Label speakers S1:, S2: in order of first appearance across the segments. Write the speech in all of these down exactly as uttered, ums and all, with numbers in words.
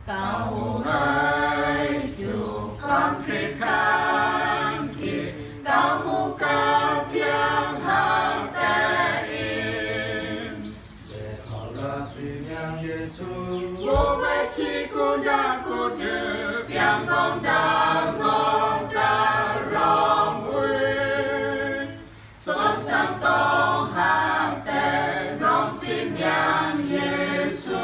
S1: Cao hữu hai chủ con Christ khang kỳ cao hữu cấp yang hàng tệ im
S2: để họ là suy nhang Giêsu
S1: vô mê chi cu đa cu tư yang con đa ngon ta rong uy son sang tông hàng tệ ngon xin nhang Giêsu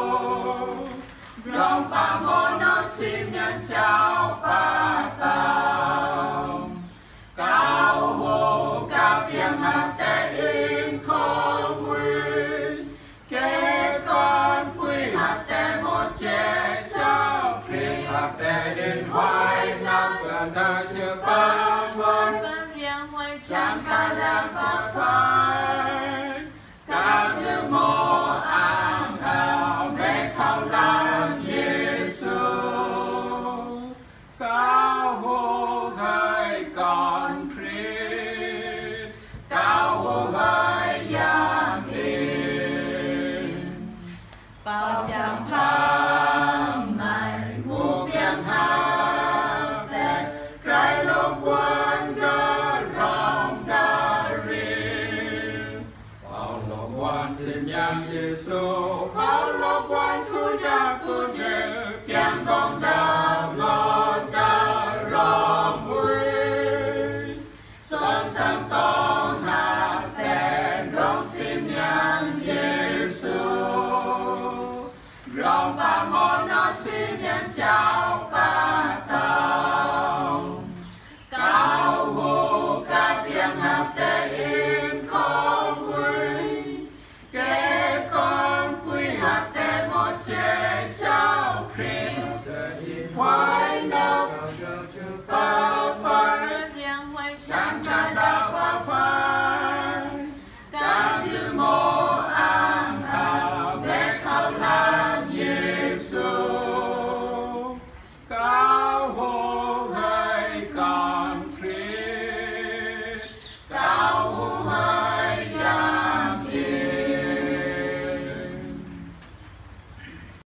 S1: rong pa mô nó xin nhang chào pa tao cao hồ cao tiếng hát tệ in không nguyên kế con quy hát tệ một chế cháu khi
S2: hạt tệ in hoài năm gần ta chưa ba vơi
S1: chẳng khả năng bạc phai cao thương mô an hào mê khảo lăng Giêsu
S2: cao hồ hai con Christ
S1: cao hồ hai giang in bao chẳng phang này ngũ biếng hát tệ cái lúc quan cơ rong ta riêng
S2: bao lòng quan xin nhang Giêsu
S1: bao lúc quan khu đa khu đê biếng con đa ngon ta rong uy son sang tông hát tệ rong xin nhang Giêsu rong ba mô nó xin nhang chào